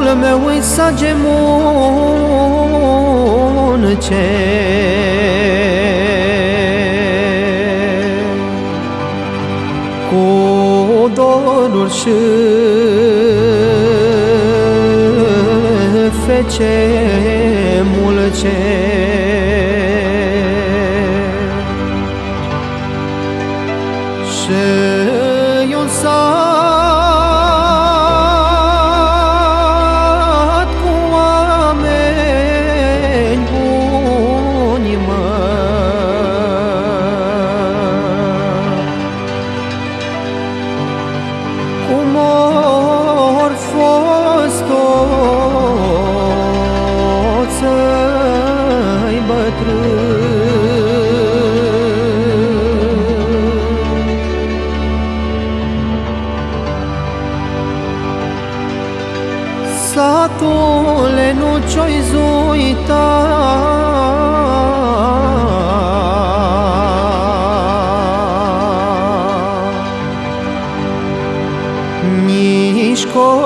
meu îi sage munce, cu doruri și fece mulce. Și un sat cu oameni buni, mă, cum or fost toți-i bătrâni. Satule, nu ți-o-i zuita, nici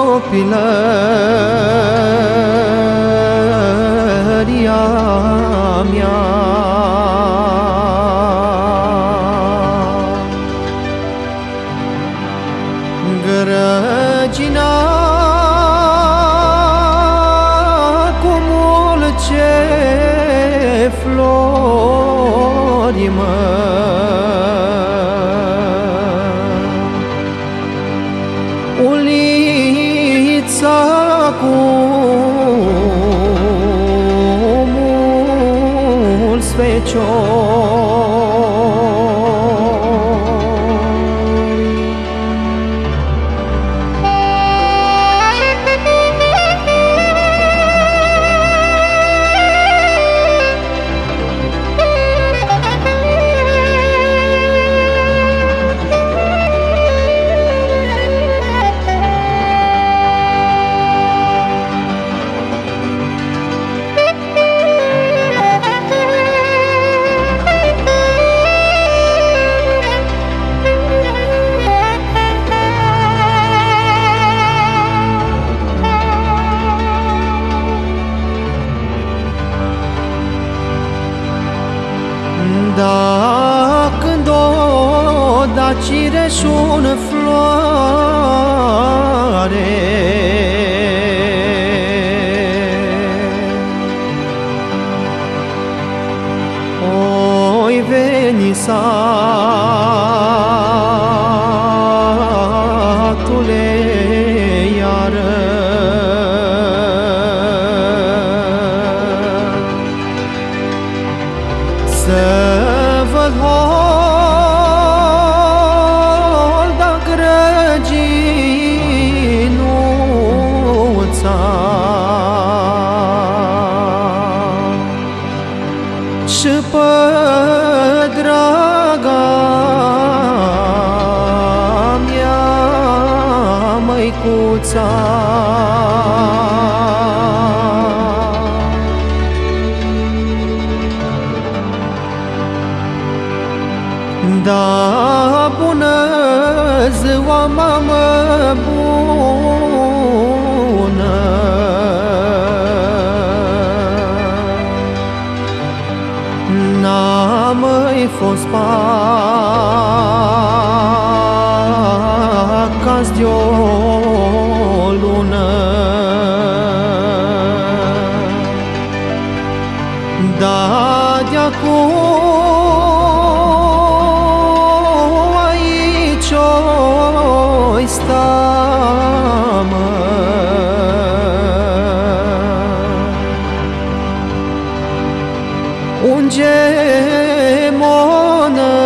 copilăria mea. Grăgina ce flori, mă, ulița cu mulți feciori. Da, când o da cireșul în floare, oi veni satule iară. Să văd holda grăginuța și pe draga mea măicuța. Da, bună ziua, mamă bună, n-a mai fost pacas de o lună. Da, de-acum oi sta, mă, unge m-o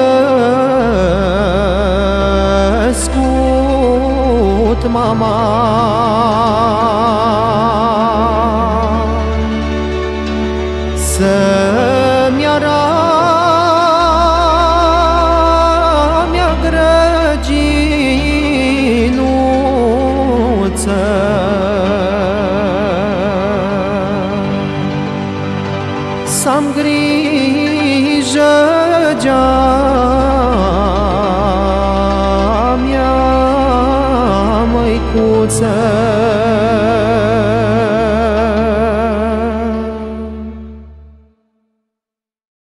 născut mama. Să-mi arată grăginuță, să-am grijă de-a mea măicuță.